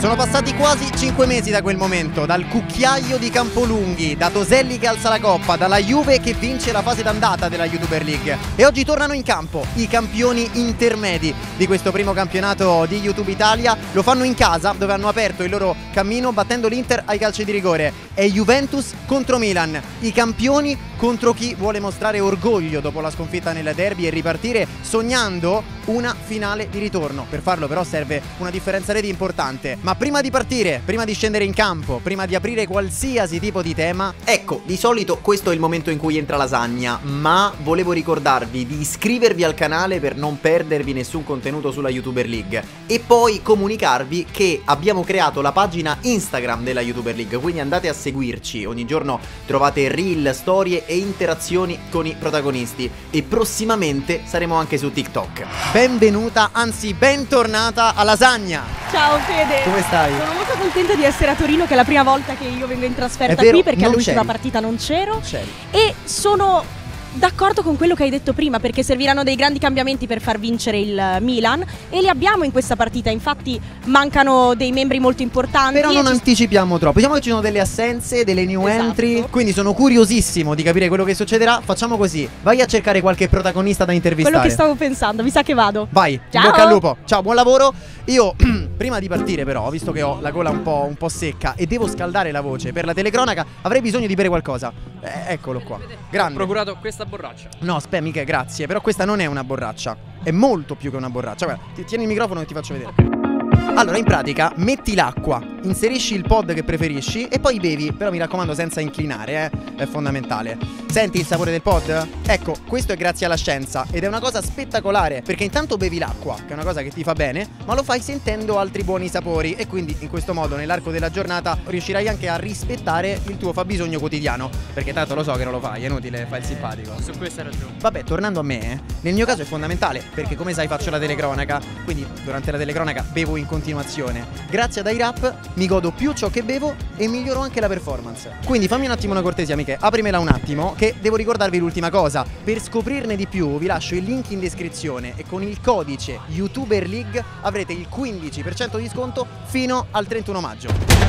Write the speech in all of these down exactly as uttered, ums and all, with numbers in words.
Sono passati quasi cinque mesi da quel momento, dal cucchiaio di Campolunghi, da Toselli che alza la coppa, dalla Juve che vince la fase d'andata della YouTuber League. E oggi tornano in campo i campioni intermedi di questo primo campionato di YouTube Italia. Lo fanno in casa, dove hanno aperto il loro cammino battendo l'Inter ai calci di rigore. È Juventus contro Milan, i campioni contro chi vuole mostrare orgoglio dopo la sconfitta nel derby e ripartire sognando una finale di ritorno. Per farlo però serve una differenza reti importante. Ma prima di partire, prima di scendere in campo, prima di aprire qualsiasi tipo di tema, ecco, di solito questo è il momento in cui entra Lasagna, ma volevo ricordarvi di iscrivervi al canale per non perdervi nessun contenuto sulla YouTuber League e poi comunicarvi che abbiamo creato la pagina Instagram della YouTuber League, quindi andate a seguirci, ogni giorno trovate reel, storie e interazioni con i protagonisti e prossimamente saremo anche su TikTok. Benvenuta, anzi bentornata a Lasagna. Ciao Fede. Come stai? Sono molto contenta di essere a Torino, che è la prima volta che io vengo in trasferta È vero, qui, perché non all'ultima c'eri. partita non c'ero. C'eri. E sono d'accordo con quello che hai detto prima, perché serviranno dei grandi cambiamenti per far vincere il Milan e li abbiamo in questa partita. Infatti mancano dei membri molto importanti. Però non ci... anticipiamo troppo. Diciamo che ci sono delle assenze, delle new Esatto. entry. Quindi sono curiosissimo di capire quello che succederà. Facciamo così: vai a cercare qualche protagonista da intervistare. Quello che stavo pensando, mi sa che vado. Vai, Ciao. in bocca al lupo. Ciao, buon lavoro. Io prima di partire però, visto che ho la gola un po', un po' secca e devo scaldare la voce per la telecronaca, avrei bisogno di bere qualcosa. Eh, eccolo qua. Grande. Ho procurato questa borraccia. No, aspetta, mica, grazie. Però questa non è una borraccia. È molto più che una borraccia. Guarda, ti- tieni il microfono e ti faccio vedere. Allora, in pratica, metti l'acqua, inserisci il pod che preferisci e poi bevi. Però mi raccomando senza inclinare, eh. È fondamentale. Senti il sapore del pod? Ecco, questo è grazie alla scienza ed è una cosa spettacolare, perché intanto bevi l'acqua, che è una cosa che ti fa bene, ma lo fai sentendo altri buoni sapori e quindi in questo modo nell'arco della giornata riuscirai anche a rispettare il tuo fabbisogno quotidiano. Perché tanto lo so che non lo fai, è inutile, fai il simpatico. Su questo hai ragione. Vabbè, tornando a me, eh, nel mio caso è fondamentale, perché come sai faccio la telecronaca, quindi durante la telecronaca bevo in continuazione. Grazie ad iRap mi godo più ciò che bevo e miglioro anche la performance. Quindi fammi un attimo una cortesia, amiche, aprimela un attimo, che devo ricordarvi l'ultima cosa. Per scoprirne di più vi lascio il link in descrizione e con il codice YouTuber League avrete il quindici per cento di sconto fino al trentuno maggio.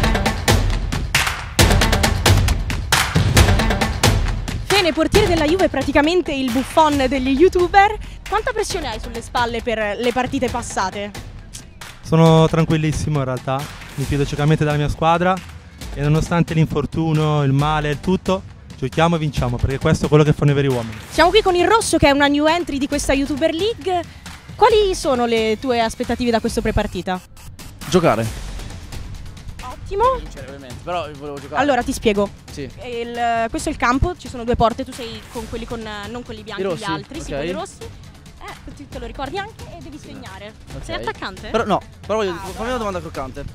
Fene, portiere della Juve, è praticamente il Buffon degli YouTuber. Quanta pressione hai sulle spalle per le partite passate? Sono tranquillissimo in realtà, mi fido ciecamente della mia squadra e nonostante l'infortunio, il male, il tutto, giochiamo e vinciamo, perché questo è quello che fanno i veri uomini. Siamo qui con il Rosso, che è una new entry di questa YouTuber League. Quali sono le tue aspettative da questo prepartita? Giocare. Ottimo. Vincere ovviamente, però volevo giocare. Allora ti spiego. Sì. Il- questo è il campo, ci sono due porte, tu sei con quelli con, non quelli bianchi, I rossi, gli altri, sì, ok. quelli rossi. Eh, tu te lo ricordi anche e devi segnare. Ok. Sei attaccante? Però no, però voglio, Ah, fammi vabbè. una domanda croccante.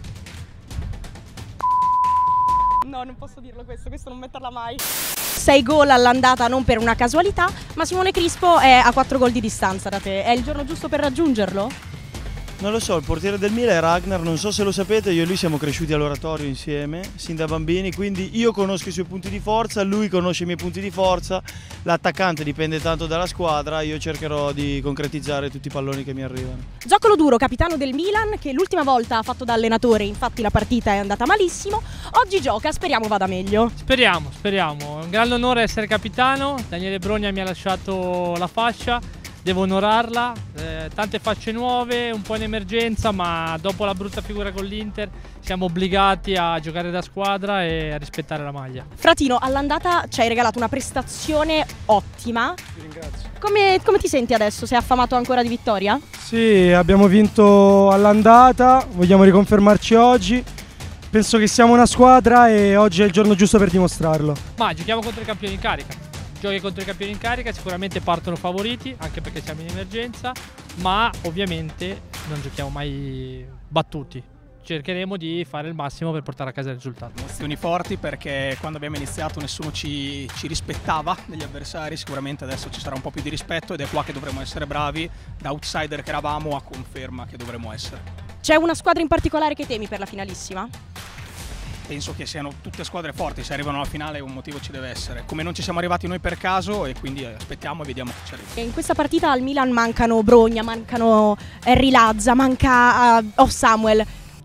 No, non posso dirlo questo, questo non metterla mai. sei gol all'andata non per una casualità, ma Simone Crispo è a quattro gol di distanza da te. È il giorno giusto per raggiungerlo? Non lo so, il portiere del Milan è Ragnar, non so se lo sapete, io e lui siamo cresciuti all'oratorio insieme, sin da bambini, quindi io conosco i suoi punti di forza, lui conosce i miei punti di forza, l'attaccante dipende tanto dalla squadra, io cercherò di concretizzare tutti i palloni che mi arrivano. Zoccolo Duro, capitano del Milan, che l'ultima volta ha fatto da allenatore, infatti la partita è andata malissimo. Oggi gioca, speriamo vada meglio. Speriamo, speriamo. È un grande onore essere capitano. Daniele Brogna mi ha lasciato la fascia, devo onorarla. Eh, tante facce nuove, un po' in emergenza, ma dopo la brutta figura con l'Inter siamo obbligati a giocare da squadra e a rispettare la maglia. Fratino, all'andata ci hai regalato una prestazione ottima. Ti ringrazio. Come, come ti senti adesso? Sei affamato ancora di vittoria? Sì, abbiamo vinto all'andata, vogliamo riconfermarci oggi. Penso che siamo una squadra e oggi è il giorno giusto per dimostrarlo. Ma giochiamo contro i campioni in carica. Giochi contro i campioni in carica, sicuramente partono favoriti, anche perché siamo in emergenza, ma ovviamente non giochiamo mai battuti. Cercheremo di fare il massimo per portare a casa il risultato. Emozioni forti, perché quando abbiamo iniziato nessuno ci, ci rispettava degli avversari, sicuramente adesso ci sarà un po' più di rispetto ed è qua che dovremo essere bravi, da outsider che eravamo a conferma che dovremo essere. C'è una squadra in particolare che temi per la finalissima? Penso che siano tutte squadre forti, se arrivano alla finale un motivo ci deve essere, come non ci siamo arrivati noi per caso, e quindi aspettiamo e vediamo che ci arriva. In questa partita al Milan mancano Brogna, mancano Henry Lazza, manca uh, Off Samuel.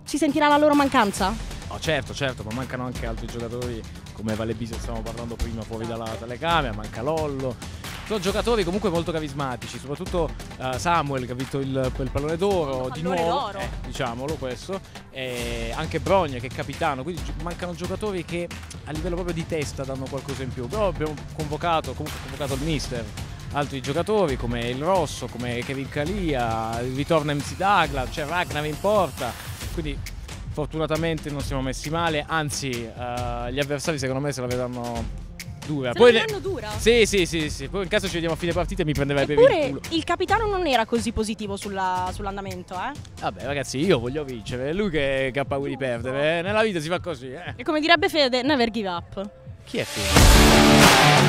si sentirà la loro mancanza? No, certo, certo, ma mancano anche altri giocatori come Vale Bisa, stavamo parlando prima fuori dalla telecamera, manca Lollo. Sono giocatori comunque molto carismatici, soprattutto uh, Samuel che ha vinto il, il pallone d'oro di pallone nuovo, d'oro. Eh, diciamolo questo, e anche Brogne che è capitano, quindi gi- mancano giocatori che a livello proprio di testa danno qualcosa in più, però abbiamo convocato, comunque convocato il mister, altri giocatori come il Rosso, come Kevin Calia, ritorna M C Douglas, c'è Ragnar in porta, quindi fortunatamente non siamo messi male, anzi uh, gli avversari secondo me se la vedranno dura. Se Poi la le- vedranno dura? Sì, sì, sì, sì. Poi in caso ci vediamo a fine partita mi prenderai per il Eppure culo. il capitano non era così positivo sulla- sull'andamento, eh? Vabbè ragazzi, io voglio vincere, è lui che, che ha paura di perdere, eh. Nella vita si fa così, eh. E come direbbe Fede, never give up. Chi è Fede?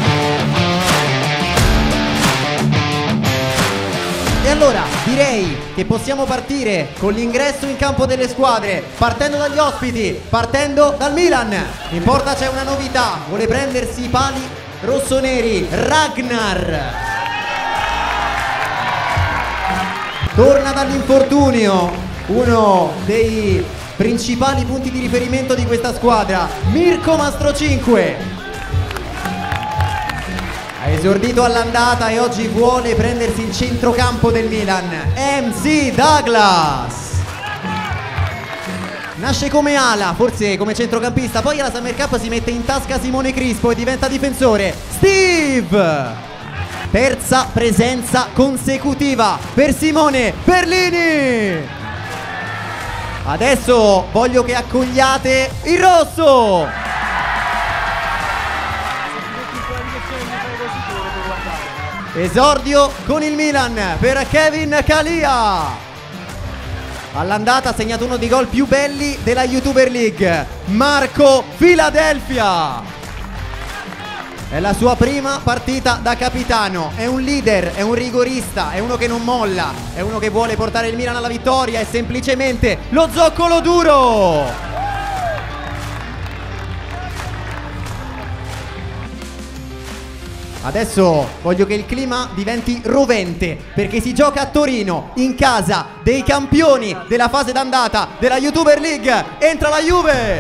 E allora direi che possiamo partire con l'ingresso in campo delle squadre, partendo dagli ospiti, partendo dal Milan. In porta c'è una novità, vuole prendersi i pali rossoneri, Ragnar. Torna dall'infortunio, uno dei principali punti di riferimento di questa squadra, Mirko Mastrocinque. Ha esordito all'andata e oggi vuole prendersi il centrocampo del Milan, M C Douglas. Nasce come ala, forse come centrocampista, poi alla Summer Cup si mette in tasca Simone Crispo e diventa difensore. Steve! Terza presenza consecutiva per Simone Berlini. Adesso voglio che accogliate il rosso. Esordio con il Milan per Kevin Calia. All'andata ha segnato uno dei gol più belli della YouTuber League, Marco Philadelphia. È la sua prima partita da capitano, è un leader, è un rigorista, è uno che non molla, è uno che vuole portare il Milan alla vittoria, è semplicemente lo zoccolo duro. Adesso voglio che il clima diventi rovente perché si gioca a Torino, in casa dei campioni della fase d'andata della YouTuber League. Entra la Juve!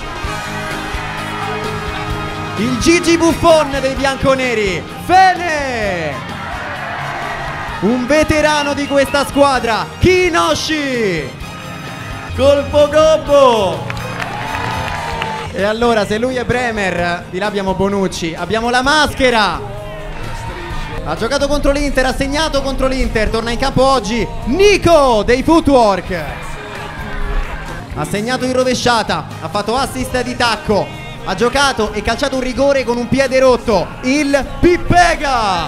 Il Gigi Buffon dei bianconeri, Fene! Un veterano di questa squadra, Kinoshi! Colpo gobbo! E allora se lui è Bremer, di là abbiamo Bonucci, abbiamo la maschera. Ha giocato contro l'Inter, ha segnato contro l'Inter, torna in campo oggi Nico dei Footwork. Ha segnato in rovesciata, ha fatto assist di tacco, ha giocato e calciato un rigore con un piede rotto, il Pippega.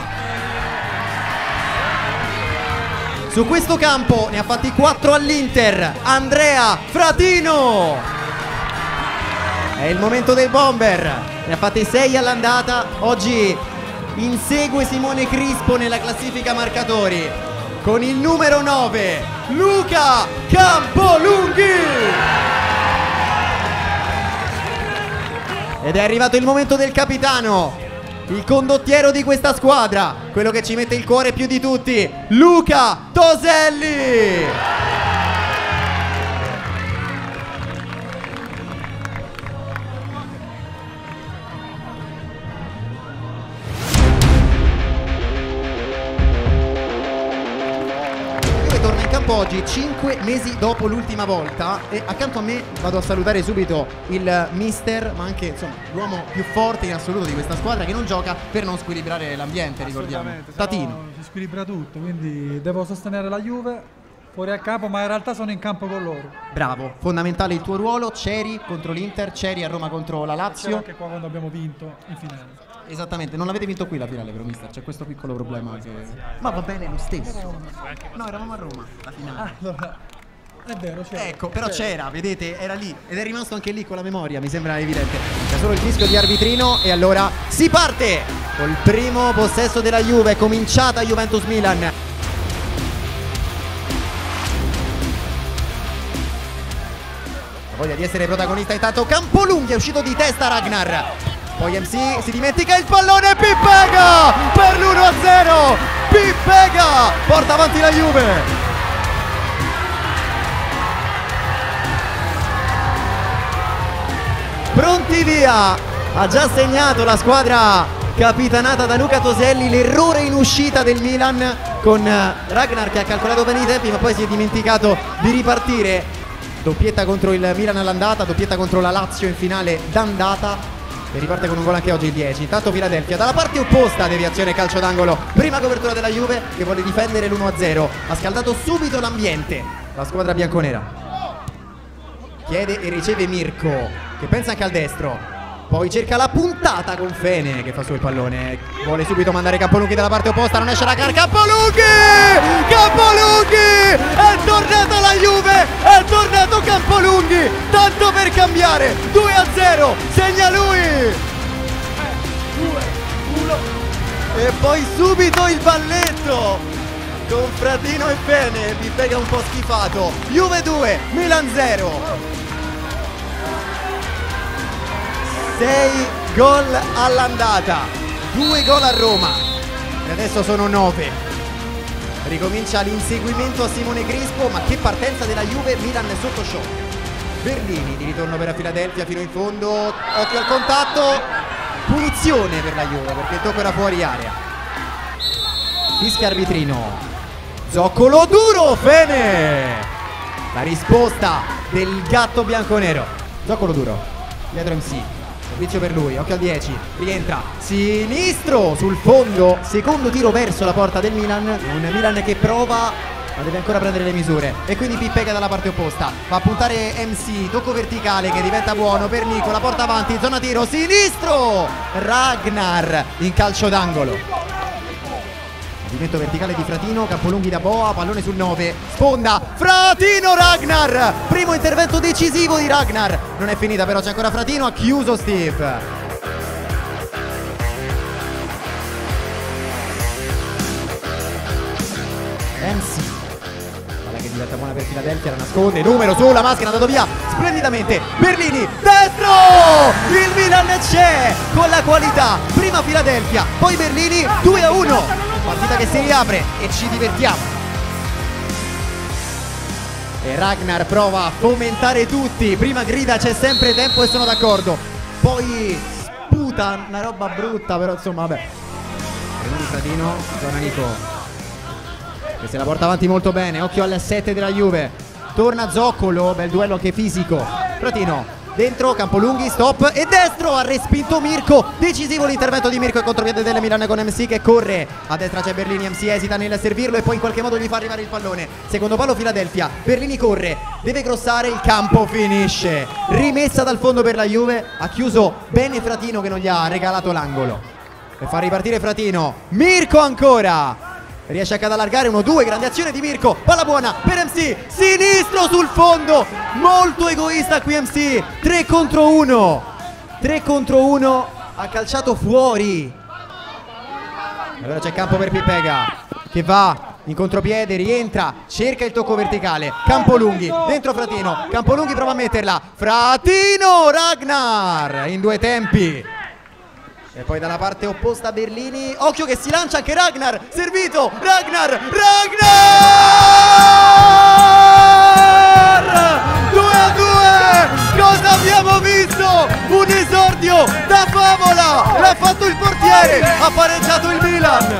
Su questo campo ne ha fatti quattro all'Inter, Andrea Fratino. È il momento dei bomber, ne ha fatti sei all'andata, oggi insegue Simone Crispo nella classifica marcatori con il numero nove, Luca Campolunghi. Ed è arrivato il momento del capitano, il condottiero di questa squadra, quello che ci mette il cuore più di tutti, Luca Toselli. Oggi, cinque mesi dopo l'ultima volta, e accanto a me vado a salutare subito il mister, ma anche insomma l'uomo più forte in assoluto di questa squadra, che non gioca per non squilibrare l'ambiente, ricordiamo. Tatino. Si squilibra tutto, quindi devo sostenere la Juve fuori a campo, ma in realtà sono in campo con loro. Bravo, fondamentale il tuo ruolo. Ceri contro l'Inter, Ceri a Roma contro la Lazio. C'era anche qua quando abbiamo vinto in finale. Esattamente, non l'avete vinto qui la finale però mister, c'è questo piccolo problema che... Ma va bene lo stesso. No, eravamo a Roma la finale. Allora, è vero, c'era. Ecco, però c'era, vedete, era lì ed è rimasto anche lì con la memoria, mi sembra evidente. C'è solo il fischio di arbitrino e allora si parte col primo possesso della Juve, è cominciata Juventus Milan. La voglia di essere protagonista, intanto Campolunghi è uscito di testa Ragnar. Poi M C si dimentica il pallone, Pippega per l'uno a zero. Pippega porta avanti la Juve. Pontivia ha già segnato la squadra capitanata da Luca Toselli. L'errore in uscita del Milan con Ragnar che ha calcolato bene i tempi ma poi si è dimenticato di ripartire. Doppietta contro il Milan all'andata, doppietta contro la Lazio in finale d'andata e riparte con un gol anche oggi il dieci. Intanto Philadelphia dalla parte opposta, deviazione calcio d'angolo, prima copertura della Juve che vuole difendere l'uno a zero. Ha scaldato subito l'ambiente la squadra bianconera. Chiede e riceve Mirko che pensa anche al destro, poi cerca la puntata con Fene che fa su il pallone, vuole subito mandare Campolunghi dalla parte opposta, non esce la carica. Campolunghi! Campolunghi! È tornato la Juve, è tornato Campolunghi, tanto per cambiare. Due a zero, segna lui. due uno e poi subito il balletto con Fratino e Fene, vi pega un po' schifato. Juve due, Milan zero. sei gol all'andata, due gol a Roma e adesso sono nove. Ricomincia l'inseguimento a Simone Crispo, ma che partenza della Juve. Milan è sotto shock. Berlini di ritorno per la Philadelphia fino in fondo, occhio al contatto, punizione per la Juve perché il tocco era fuori area. Fischia arbitrino, zoccolo duro, Fene, la risposta del gatto bianconero. Zoccolo duro, dietro M C, servizio per lui, occhio al dieci, rientra, sinistro sul fondo, secondo tiro verso la porta del Milan, un Milan che prova ma deve ancora prendere le misure e quindi Pippega dalla parte opposta fa puntare M C, tocco verticale che diventa buono per Nico, la porta avanti, zona tiro, sinistro, Ragnar in calcio d'angolo. Movimento verticale di Fratino, Campolunghi da boa, pallone sul nove, sponda, Fratino, Ragnar, primo intervento decisivo di Ragnar, non è finita però, c'è ancora Fratino, ha chiuso Steve. M C, palla che diventa buona per Philadelphia, la nasconde, numero sulla maschera, è andato via splendidamente, Berlini, destro, il Milan c'è con la qualità, prima Philadelphia, poi Berlini, due a uno. Partita che si riapre e ci divertiamo. E Ragnar prova a fomentare tutti. Prima grida c'è sempre tempo e sono d'accordo. Poi sputa una roba brutta, però insomma vabbè. Berlini, Fratino, torna Nico che se la porta avanti molto bene. Occhio al sette della Juve. Torna Zoccolo, bel duello anche fisico. Fratino dentro, Campolunghi, stop e destro, ha respinto Mirko, decisivo l'intervento di Mirko e contropiede del Milan con M C che corre, a destra c'è Berlini, M C esita nel servirlo e poi in qualche modo gli fa arrivare il pallone, secondo palo Philadelphia, Berlini corre, deve crossare, il campo finisce, rimessa dal fondo per la Juve, ha chiuso bene Fratino che non gli ha regalato l'angolo e fa ripartire Fratino, Mirko ancora, riesce anche ad allargare, uno due, grande azione di Mirko, palla buona per M C, sinistro sul fondo, molto egoista qui M C, tre contro uno, tre contro uno, ha calciato fuori. Allora c'è campo per Pippega che va in contropiede, rientra, cerca il tocco verticale, Campolunghi, dentro Fratino, Campolunghi prova a metterla, Fratino, Ragnar in due tempi. E poi dalla parte opposta Berlini, occhio che si lancia anche Ragnar, servito, Ragnar, Ragnar! due a due, cosa abbiamo visto? Un esordio da favola, l'ha fatto il portiere, ha pareggiato il Milan.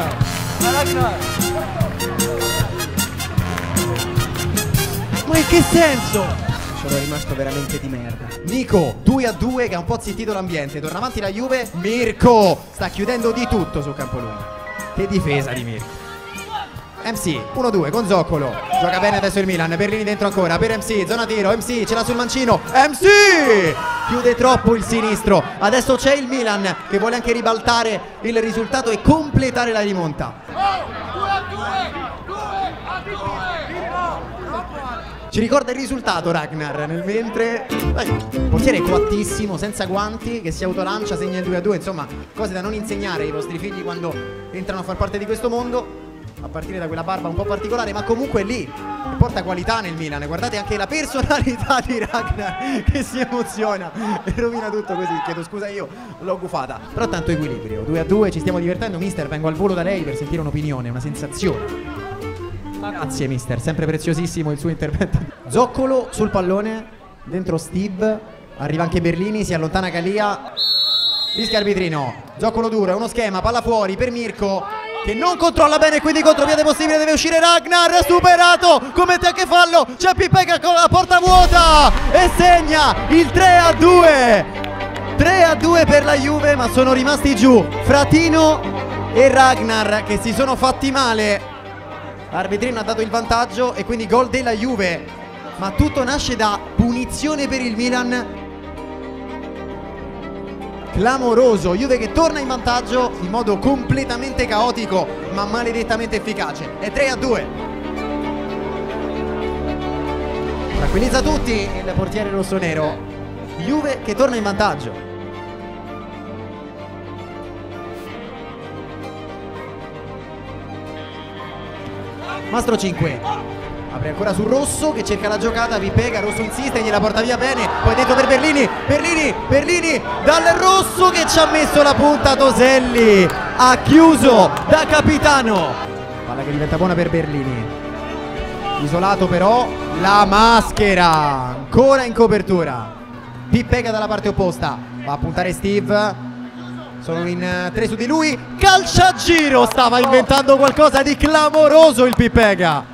Ma in che senso? Sono rimasto veramente di merda. Nico due a due che ha un po' zittito l'ambiente, torna avanti la Juve, Mirko sta chiudendo di tutto su Campolunghi. Che difesa di Mirko. M C uno due con Zoccolo, gioca bene adesso il Milan, Berlini dentro ancora per M C, zona tiro, M C ce l'ha sul mancino, M C chiude troppo il sinistro, adesso c'è il Milan che vuole anche ribaltare il risultato e completare la rimonta. Ci ricorda il risultato Ragnar nel mentre il portiere coattissimo, senza guanti, che si autolancia, segna il due a due, insomma cose da non insegnare ai vostri figli quando entrano a far parte di questo mondo, a partire da quella barba un po' particolare, ma comunque è lì che porta qualità nel Milan. Guardate anche la personalità di Ragnar che si emoziona e rovina tutto così, chiedo scusa io l'ho gufata, però tanto equilibrio, due a due, ci stiamo divertendo. Mister, vengo al volo da lei per sentire un'opinione, una sensazione. Grazie mister, sempre preziosissimo il suo intervento. Zoccolo sul pallone, dentro Steve, Arriva anche Berlini, si allontana Calia. Fischia arbitrino. Zoccolo duro, è uno schema, palla fuori per Mirko, che non controlla bene, quindi contropiede possibile, deve uscire Ragnar, superato, commette anche fallo, c'è Pipega con la porta vuota e segna il tre a due. tre a due per la Juve, ma sono rimasti giù Fratino e Ragnar che si sono fatti male. L'arbitrino ha dato il vantaggio e quindi gol della Juve, ma tutto nasce da punizione per il Milan. Clamoroso, Juve che torna in vantaggio in modo completamente caotico ma maledettamente efficace. È tre a due. Tranquillizza tutti il portiere rossonero. Juve che torna in vantaggio. Mastro cinque. Apre ancora sul Rosso che cerca la giocata, Pipega, Rosso insiste, gliela porta via bene, poi dentro per Berlini, Berlini, Berlini, dal Rosso che ci ha messo la punta Toselli, ha chiuso da capitano. Palla che diventa buona per Berlini, isolato però, la maschera, ancora in copertura, Pipega dalla parte opposta, va a puntare Steve, sono in tre su di lui, calciagiro, stava inventando qualcosa di clamoroso il Pipega.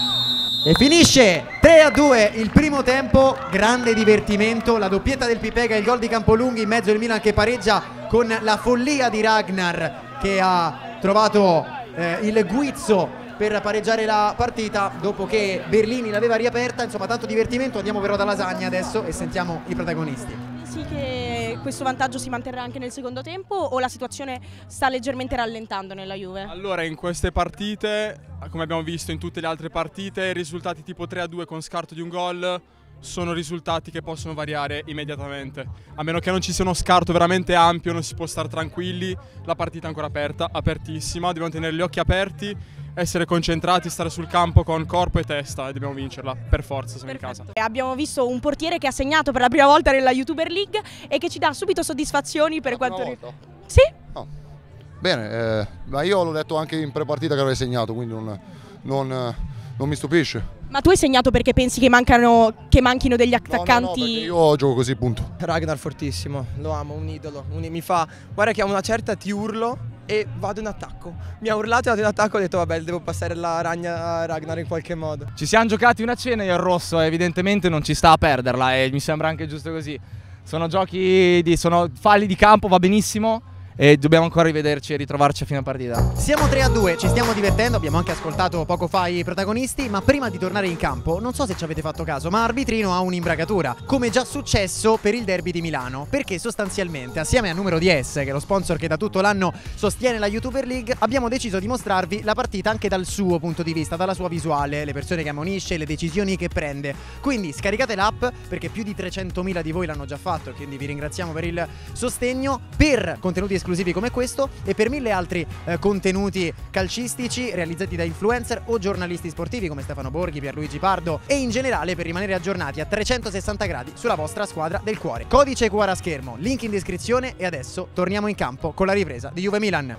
E finisce tre a due il primo tempo, grande divertimento, la doppietta del Pipega, il gol di Campolunghi in mezzo il Milan che pareggia con la follia di Ragnar che ha trovato eh, il guizzo per pareggiare la partita dopo che Berlini l'aveva riaperta. Insomma, tanto divertimento, andiamo però da Lasagna adesso e sentiamo i protagonisti. Sì, che questo vantaggio si manterrà anche nel secondo tempo o la situazione sta leggermente rallentando nella Juve? Allora, in queste partite, come abbiamo visto in tutte le altre partite, risultati tipo tre a due con scarto di un gol sono risultati che possono variare immediatamente. A meno che non ci sia uno scarto veramente ampio, non si può stare tranquilli, la partita è ancora aperta, apertissima, dobbiamo tenere gli occhi aperti, essere concentrati, stare sul campo con corpo e testa e dobbiamo vincerla, per forza, siamo Perfetto. in casa. Abbiamo visto un portiere che ha segnato per la prima volta nella YouTuber League e che ci dà subito soddisfazioni per La quanto prima riguarda. volta? Sì? No. Bene, eh, ma io l'ho detto anche in prepartita che avevi segnato, quindi non, non, eh, non mi stupisce. Ma tu hai segnato perché pensi che, mancano, che manchino degli attaccanti? No, no, no, io gioco così, punto. Ragnar fortissimo, lo amo, un idolo, un, mi fa, guarda che a una certa ti urlo e vado in attacco. Mi ha urlato e vado in attacco, ho detto vabbè, devo passare la ragna a Ragnar in qualche modo. Ci siamo giocati una cena e il Rosso evidentemente non ci sta a perderla e mi sembra anche giusto così. Sono giochi, di, sono falli di campo, va benissimo. E dobbiamo ancora rivederci e ritrovarci a fine partita. Siamo tre a due, ci stiamo divertendo, abbiamo anche ascoltato poco fa i protagonisti, ma prima di tornare in campo, non so se ci avete fatto caso, ma Arbitrino ha un'imbragatura, come già successo per il derby di Milano, perché sostanzialmente assieme a Numero D S, che è lo sponsor che da tutto l'anno sostiene la YouTuber League, abbiamo deciso di mostrarvi la partita anche dal suo punto di vista, dalla sua visuale, le persone che ammonisce, le decisioni che prende. Quindi scaricate l'app, perché più di trecentomila di voi l'hanno già fatto, quindi vi ringraziamo per il sostegno, per contenuti esclusivi come questo e per mille altri eh, contenuti calcistici realizzati da influencer o giornalisti sportivi come Stefano Borghi, Pierluigi Pardo e in generale per rimanere aggiornati a trecentosessanta gradi sulla vostra squadra del cuore. Codice cuore a schermo, link in descrizione e adesso torniamo in campo con la ripresa di Juve Milan.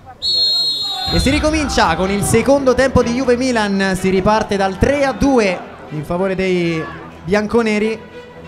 E si ricomincia con il secondo tempo di Juve Milan, si riparte dal tre a due in favore dei bianconeri.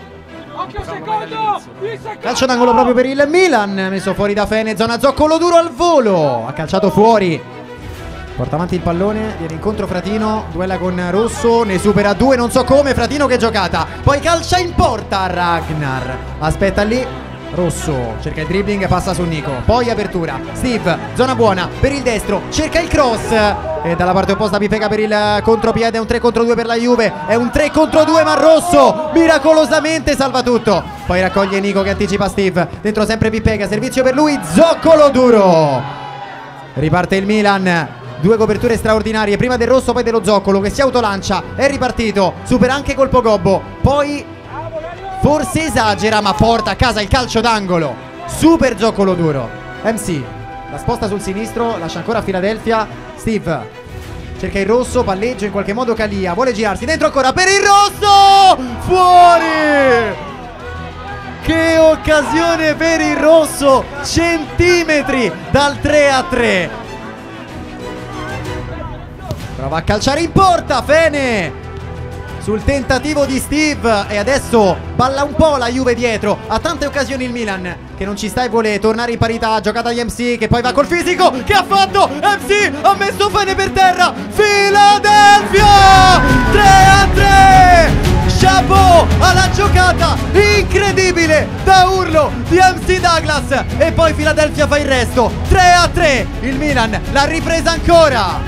Calcio d'angolo proprio per il Milan, messo fuori da Fene, zona Zoccolo duro al volo, ha calciato fuori, porta avanti il pallone, viene incontro Fratino, duella con Rosso, ne supera due, non so come, Fratino che giocata, poi calcia in porta Ragnar, aspetta lì, Rosso cerca il dribbling, passa su Nico, poi apertura, Steve, zona buona per il destro, cerca il cross e dalla parte opposta Pipega per il contropiede, è un tre contro due per la Juve, è un tre contro due ma Rosso miracolosamente salva tutto, poi raccoglie Nico che anticipa Steve, dentro sempre Pipega, servizio per lui, Zoccolo duro, riparte il Milan, due coperture straordinarie, prima del Rosso poi dello Zoccolo che si autolancia, è ripartito, supera anche colpo gobbo, poi forse esagera ma porta a casa il calcio d'angolo, super Zoccolo duro, M C la sposta sul sinistro, lascia ancora a Philadelphia, Steve cerca il Rosso, palleggio in qualche modo Calia, vuole girarsi, dentro ancora per il Rosso, fuori, che occasione per il Rosso, centimetri dal tre a tre, prova a calciare in porta Fene, sul tentativo di Steve e adesso balla un po' la Juve dietro. Ha tante occasioni il Milan che non ci sta e vuole tornare in parità. Giocata di M C che poi va col fisico. Che ha fatto? M C ha messo Fene per terra. Philadelphia tre a tre. Chapeau alla giocata incredibile da urlo di M C Douglas e poi Philadelphia fa il resto. Tre a tre. Il Milan l'ha ripresa ancora.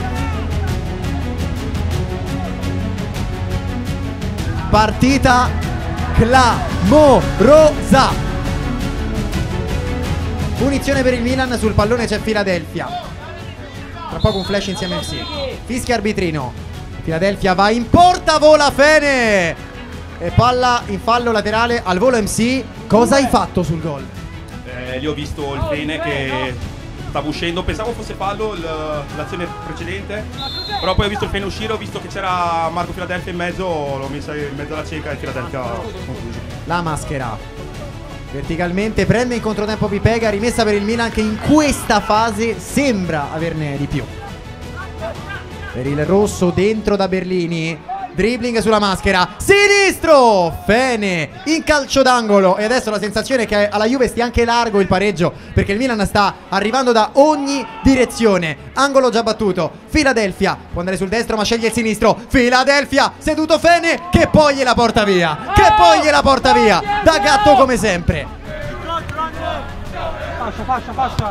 Partita clamorosa. Punizione per il Milan, sul pallone c'è Philadelphia. Tra poco un flash insieme a M C. Fischia arbitrino. Philadelphia va in porta, vola Fene e palla in fallo laterale al volo. M C, cosa hai fatto sul gol? Eh, lì ho visto il Fene che stava uscendo, pensavo fosse fallo l'azione precedente, però poi ho visto il Fene uscire, ho visto che c'era Marco Philadelphia in mezzo, l'ho messa in mezzo alla cieca e Philadelphia concluso. La maschera verticalmente, prende in controtempo Pipega, rimessa per il Milan che in questa fase sembra averne di più. Per il rosso dentro da Berlini, dribbling sulla maschera, sinistro, Fene in calcio d'angolo e adesso la sensazione è che alla Juve stia anche largo il pareggio perché il Milan sta arrivando da ogni direzione. Angolo già battuto, Philadelphia può andare sul destro ma sceglie il sinistro. Philadelphia, seduto Fene che poi gliela porta via, che poi gliela porta via da gatto come sempre. Fascia, fascia, fascia.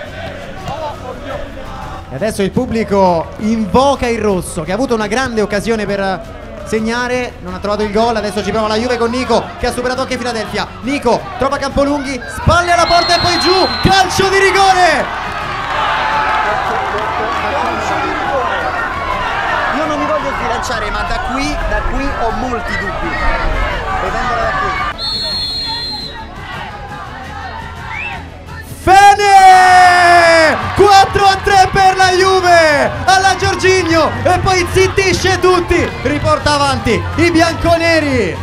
E adesso il pubblico invoca il rosso che ha avuto una grande occasione per segnare, non ha trovato il gol. Adesso ci prova la Juve con Nico che ha superato anche Philadelphia. Nico trova Campolunghi, spalle alla porta e poi giù, calcio di rigore. Io non mi voglio sbilanciare ma da qui, da qui ho molti dubbi vedendola da qui. Fene! quattro a tre per la Juve alla Jorginho e poi zittisce tutti, riporta avanti i bianconeri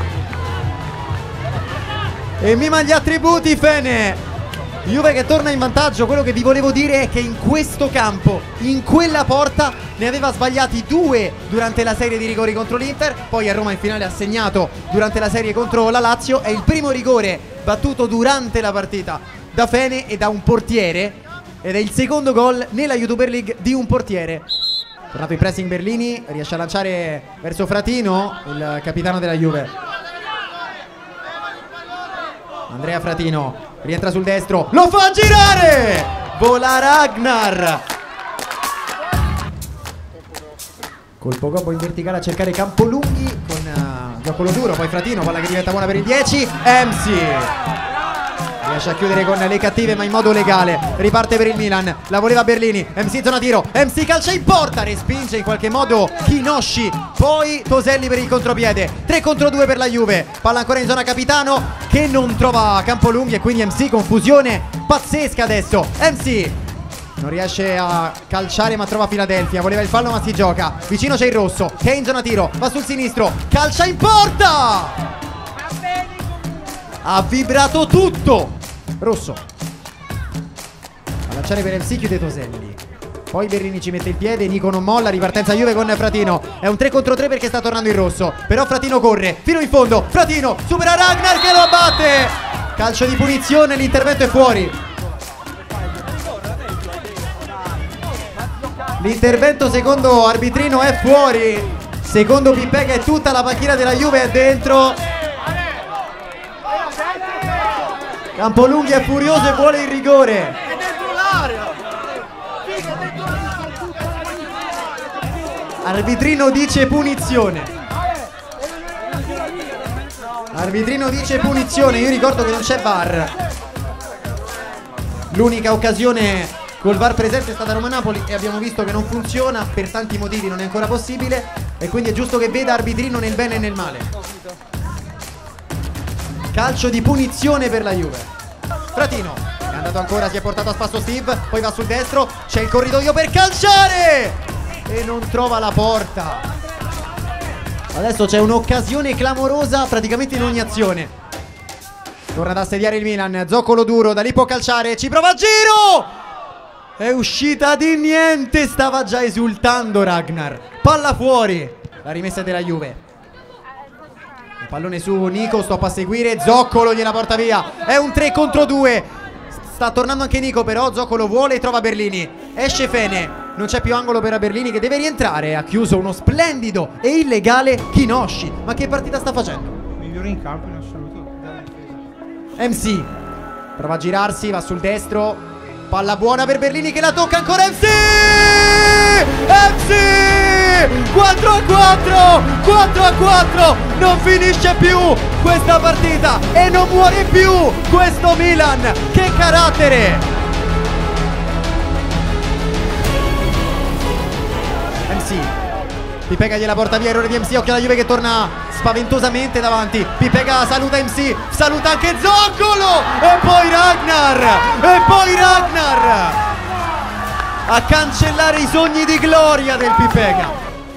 e mima gli attributi Fene. Juve che torna in vantaggio. Quello che vi volevo dire è che in questo campo, in quella porta, ne aveva sbagliati due durante la serie di rigori contro l'Inter, poi a Roma in finale ha segnato durante la serie contro la Lazio. È il primo rigore battuto durante la partita da Fene e da un portiere ed è il secondo gol nella YouTuber League di un portiere. Tornato in pressing Berlini, riesce a lanciare verso Fratino, il capitano della Juve. Andrea Fratino rientra sul destro, lo fa girare, vola Ragnar. Colpo gobbo in verticale a cercare Campolunghi con uh, Giocolo duro, poi Fratino, palla che diventa buona per il dieci. M C riesce a chiudere con le cattive ma in modo legale. Riparte per il Milan, la voleva Berlini, M C zona tiro, M C calcia in porta, respinge in qualche modo Kinosci, poi Toselli per il contropiede. Tre contro due per la Juve, palla ancora in zona capitano che non trova Campolunghi e quindi M C, confusione pazzesca adesso. M C non riesce a calciare ma trova Philadelphia, voleva il fallo ma si gioca. Vicino c'è il rosso che è in zona tiro, va sul sinistro, calcia in porta, ha vibrato tutto. Rosso a lanciare per M C, chiude Toselli, poi Berrini ci mette il piede, Nico non molla, ripartenza Juve con Fratino. È un tre contro tre perché sta tornando il rosso, però Fratino corre fino in fondo, Fratino supera Ragnar che lo abbatte, calcio di punizione, l'intervento è fuori. L'intervento secondo arbitrino è fuori, secondo Pipega e tutta la panchina della Juve è dentro. Campolunghi è furioso e vuole il rigore. Arbitrino dice punizione. Arbitrino dice punizione. Io ricordo che non c'è V A R. L'unica occasione col V A R presente è stata Roma-Napoli e abbiamo visto che non funziona, per tanti motivi non è ancora possibile e quindi è giusto che veda arbitrino nel bene e nel male. Calcio di punizione per la Juve. Fratino è andato ancora, si è portato a spasso Steve, poi va sul destro, c'è il corridoio per calciare e non trova la porta. Adesso c'è un'occasione clamorosa praticamente in ogni azione. Torna ad assediare il Milan, zoccolo duro, da lì può calciare, ci prova a giro, è uscita di niente, stava già esultando Ragnar. Palla fuori, la rimessa della Juve. Pallone su Nico, stop a seguire, Zoccolo gliela porta via, è un tre contro due, sta tornando anche Nico però, Zoccolo vuole e trova Berlini, esce Fene, non c'è più angolo per Berlini che deve rientrare, ha chiuso uno splendido e illegale Kinoshi, ma che partita sta facendo? Migliore in campo in assoluto della difesa. M C prova a girarsi, va sul destro, palla buona per Berlini che la tocca ancora M C! M C! quattro a quattro! quattro a quattro! Non finisce più questa partita e non muore più questo Milan! Che carattere! M C Pipega gliela porta via, errore di M C, occhio alla Juve che torna spaventosamente davanti. Pipega saluta M C, saluta anche Zoccolo e poi Ragnar, e poi Ragnar a cancellare i sogni di gloria del Pipega.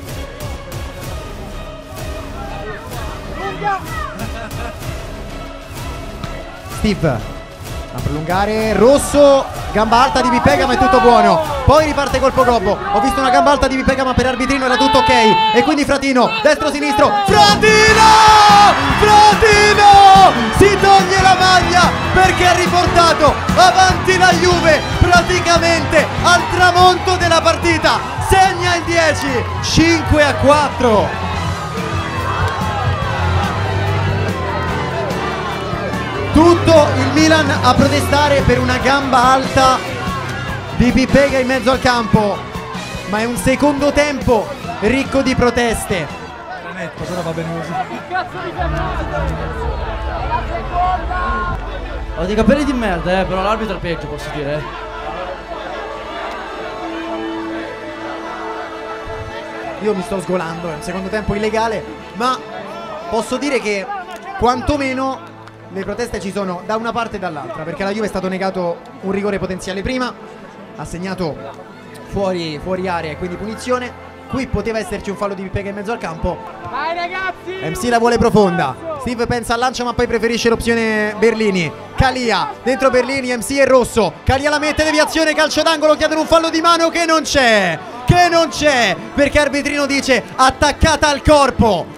Steve a prolungare, Rosso, gamba alta di Pipega ma è tutto buono, poi riparte colpo gobbo, ho visto una gamba alta di Pipega ma per arbitrino era tutto ok e quindi Fratino, destro sinistro, Fratino! Fratino! Si toglie la maglia perché ha riportato avanti la Juve praticamente al tramonto della partita, segna il dieci, cinque a quattro. Tutto il Milan a protestare per una gamba alta di Pipega in mezzo al campo, ma è un secondo tempo ricco di proteste. Era netto, però va bene così. Ho dei capelli di merda, eh, però l'arbitro è peggio, posso dire. Eh. Io mi sto sgolando, è un secondo tempo illegale, ma posso dire che quantomeno le proteste ci sono da una parte e dall'altra, perché alla Juve è stato negato un rigore potenziale prima, ha segnato fuori, fuori area e quindi punizione. Qui poteva esserci un fallo di Pipega in mezzo al campo. Vai ragazzi! M C la vuole profonda, Steve pensa al lancio ma poi preferisce l'opzione Berlini. Calia, dentro Berlini, M C e Rosso, Calia la mette, deviazione, calcio d'angolo, chiedono un fallo di mano che non c'è, che non c'è, perché arbitrino dice attaccata al corpo.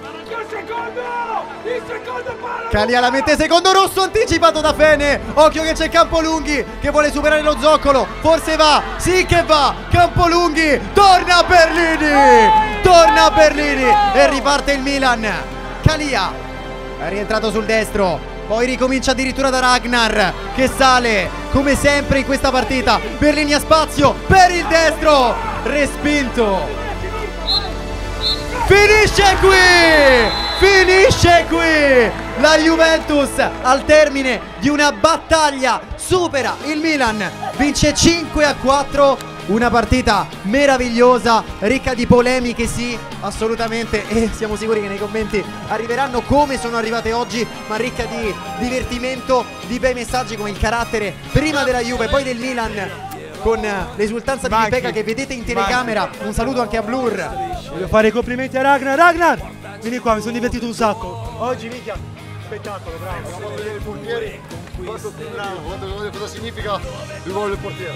Calia la mette secondo, Rosso anticipato da Fene, occhio che c'è Campolunghi che vuole superare lo Zoccolo, forse va, sì che va, Campolunghi, torna Berlini, torna Berlini e riparte il Milan. Calia è rientrato sul destro, poi ricomincia addirittura da Ragnar che sale come sempre in questa partita, Berlini ha spazio per il destro, respinto. Finisce qui! Finisce qui! La Juventus al termine di una battaglia supera il Milan, vince cinque a quattro, una partita meravigliosa, ricca di polemiche, sì, assolutamente, e siamo sicuri che nei commenti arriveranno come sono arrivate oggi, ma ricca di divertimento, di bei messaggi come il carattere prima della Juve, poi del Milan, con l'esultanza di Pipega che vedete in telecamera. Un saluto anche a Blur. Voglio fare i complimenti a Ragnar. Ragnar, vieni qua, mi sono divertito un sacco. Oggi minchia, spettacolo, bravo. Facciamo vedere il portiere. Bravo, cosa significa il gol del portiere?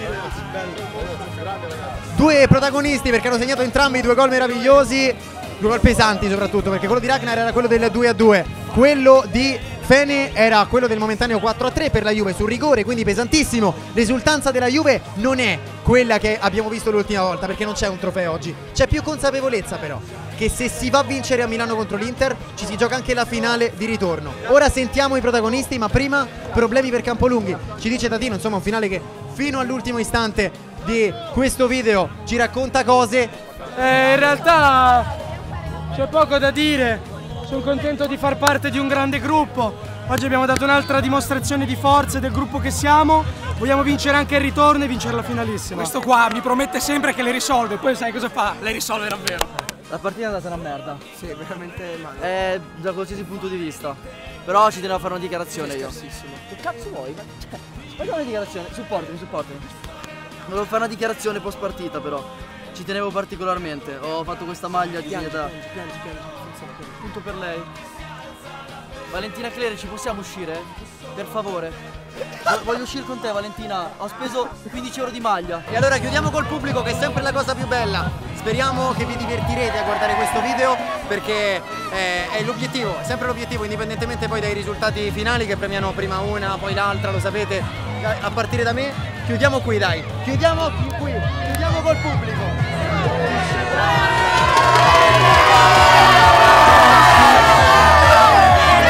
Due protagonisti perché hanno segnato entrambi due gol meravigliosi, due gol pesanti soprattutto, perché quello di Ragnar era quello del due a due, quello di Fene era quello del momentaneo quattro a tre per la Juve sul rigore, quindi pesantissimo. L'esultanza della Juve non è quella che abbiamo visto l'ultima volta, perché non c'è un trofeo oggi, c'è più consapevolezza però che se si va a vincere a Milano contro l'Inter ci si gioca anche la finale di ritorno. Ora sentiamo i protagonisti, ma prima problemi per Campolunghi, ci dice Tatino, insomma un finale che fino all'ultimo istante di questo video ci racconta cose. Eh, in realtà c'è poco da dire. Sono contento di far parte di un grande gruppo. Oggi abbiamo dato un'altra dimostrazione di forza del gruppo che siamo. Vogliamo vincere anche il ritorno e vincere la finalissima. Questo qua mi promette sempre che le risolve, poi sai cosa fa? Le risolve davvero. La partita è andata una merda. Sì, veramente male. Eh, da qualsiasi punto di vista. Però ci tenevo a fare una dichiarazione io. Che cazzo vuoi? Cioè, fai una dichiarazione, supportami, supportami. Volevo fare una dichiarazione post partita però. Ci tenevo particolarmente. Ho fatto questa maglia disegnata. Piangi, piangi, piangi. Punto per lei. Valentina Cleri, ci possiamo uscire? Per favore. Voglio uscire con te, Valentina. Ho speso quindici euro di maglia. E allora chiudiamo col pubblico, che è sempre la cosa più bella. speriamo che vi divertirete a guardare questo video, perché eh, è l'obiettivo, è sempre l'obiettivo, indipendentemente poi dai risultati finali che premiano prima una, poi l'altra, lo sapete, a partire da me. Chiudiamo qui, dai, chiudiamo qui, chiudiamo col pubblico.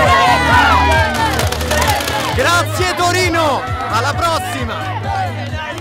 Grazie Torino, alla prossima!